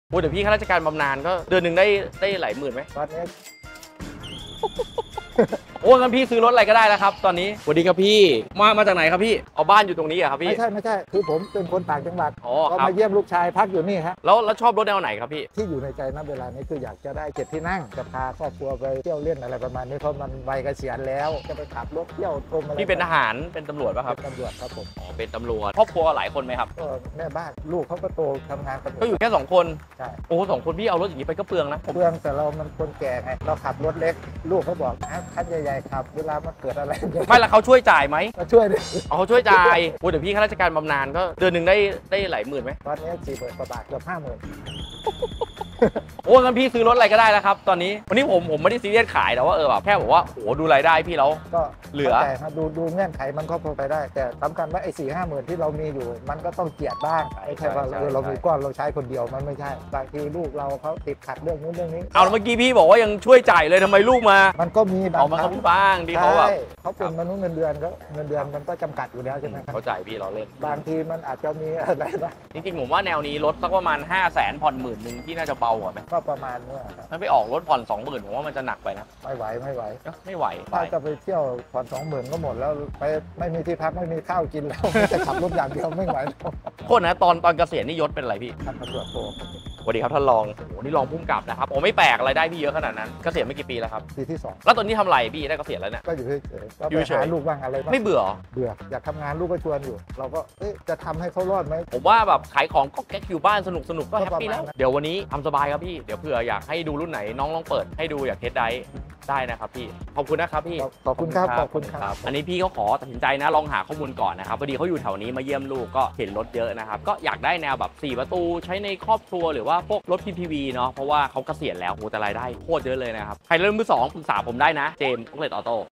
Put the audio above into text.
โอ้เดี๋ยวพี่ข้าราชการบำนาญก็เดือนหนึ่งได้หลายหมื่นไหมตอนนี้โอ้งั้นพี่ซื้อรถอะไรก็ได้แล้วครับตอนนี้สวัสดีครับพี่มาจากไหนครับพี่เอาบ้านอยู่ตรงนี้อะครับพี่ไม่ใช่คือผมเป็นคนต่างจังหวัดอ๋อก็ครับมาเยี่ยมลูกชายพักอยู่นี่ฮะแล้วชอบรถแนวไหนครับพี่ที่อยู่ในใจณเวลานี้คืออยากจะได้7ที่นั่งจะพาครอบครัวไปเที่ยวเล่นอะไรประมาณนี้เพราะมันวัยเกษียณแล้วจะไปขับรถเที่ยวชมอะไรพี่เป็นทหารเป็นตำรวจป่ะครับเป็นตำรวจครับผมอ๋อเป็นตำรวจครอบครัวหลายคนไหมครับก็แม่บ้านลูกเขาก็โตทำงานตำรวจก็อยู่แค่2 คนใช่โอ้สองคนพี่เอารถอย่างนี้ไปก็เปลืองนะผมเรื่องแต่เรามันคนแก่ไงเราขับรถเล็ก ลูกเขาบอกนะคันใหญ่ๆขับ เวลามันเกิดอะไรไม่แล้วเขาช่วยจ่ายไหมมาช่วยดิเอาเขาช่วยจ่ายโอ้เดี๋ยวพี่ข้าราชการบำนาญก็เดือนหนึ่งได้หลายหมื่นไหมตอนนี้40,000 กว่าบาทเกือบ50,000 โอ้งั้นพี่ซื้อรถอะไรก็ได้แล้วครับตอนนี้วันนี้ผมไม่ได้ซีเรียสขายแต่ว่าแบบแค่บอกว่าโอ้ดูรายได้พี่แล้วก็เหลือข้าใจครับดูเงื่อนไขมันก็พอไปได้ แต่สำคัญว่าไอ้4-50,000ที่เรามีอยู่ มันก็ต้องเจียดบ้างไม่ใช่ว่าเรามีก้อนเราใช้คนเดียวมันไม่ใช่บางทีลูกเราเขาติดขัดเรื่องนู้นเรื่องนี้เอาแล้วเมื่อกี้พี่บอกว่ายังช่วยจ่ายเลยทำไมลูกมามันก็มีบางเอามาคเขารั้งพี่บ้างที่เขาแบบใช่เขาเป็นมนุษย์เงินเดือนก็เงินเดือนมันก็จำกัดอยู่แล้วใช่ไหมครับเขาจ่ายพี่เราเล่นบางทีมันอาจจะมีอะไรนะจริงๆผมว่าแนวนี้รถสักประมาณ 500,000ผ่อน10,000ที่น่าจะเบากว่าไหมก็ประมาณเนี้ยครับถ้าไปออกรถผ่อน20,000ผมว่ามันจะหนักไปนะไม่ไหวไม่ไหวถ้าจะไปเที่ยวผ่อน20,000ก็หมดแล้วไปไม่มีที่พักไม่มีข้าวกินแล้ว จะขับรถอย่างเดียวไม่ไหวแล้วโทษนะตอนเกษียณนี่ยศเป็นอะไรพี่ท่านตำรวจโทรสวัสดีครับท่านรองโอ้โหนี่รองผู้กำกับนะครับโอ้ไม่แปลกอะไรได้พี่เยอะขนาดนั้นเกษียณไม่กี่ปีแล้วครับปีที่แล้วตอนนี้ทำอะไรพี่ได้เกษียณแล้วเนี่ย 2 ก็อยู่เฉยๆก็อยู่ไปเฉยหาลูกบ้างอะไรบ้างไม่เบื่อเบื่ออยากทำงานลูกก็ชวนอยู่ เราก็เอ๊ะจะทำให้เขารอดไหมผมว่าแบบขายของก็แก๊กอยู่บ้านสนุกก็แฮปปี้แล้วก็ประมาณนั้นเดี๋ยววันนี้ทำสบายครับพี่เดี๋ยวเผื่ออยากให้ดูรุ่นไหนน้องลองเปิดให้ดูอยากเทสได้นะครับพี่ขอบคุณนะครับพี่ขอบคุณครับขอบคุณครับอันนี้พี่เขาขอตัดสินใจนะลองหาข้อมูลก่อนนะครับพอดีเขาอยู่แถวนี้มาเยี่ยมลูกก็เห็นรถเยอะนะครับก็อยากได้แนวแบบ4ประตูใช้ในครอบครัวหรือว่าพวกรถ PPV เนาะเพราะว่าเขาเกษียณแล้วโหแต่รายได้โคตรเยอะเลยนะครับใครเริ่มมือ2ปรึกษาผมได้นะเจมส์ออโต้